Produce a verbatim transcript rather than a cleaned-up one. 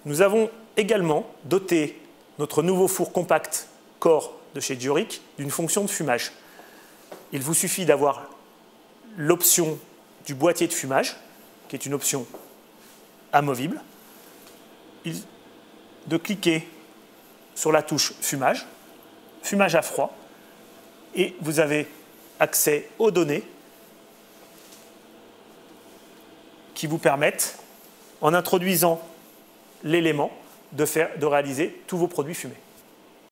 Nous avons également doté notre nouveau four compact Core de chez Dioric d'une fonction de fumage. Il vous suffit d'avoir l'option du boîtier de fumage, qui est une option amovible, de cliquer sur la touche fumage, fumage à froid, et vous avez accès aux données qui vous permettent, en introduisant l'élément, de, faire, de réaliser tous vos produits fumés.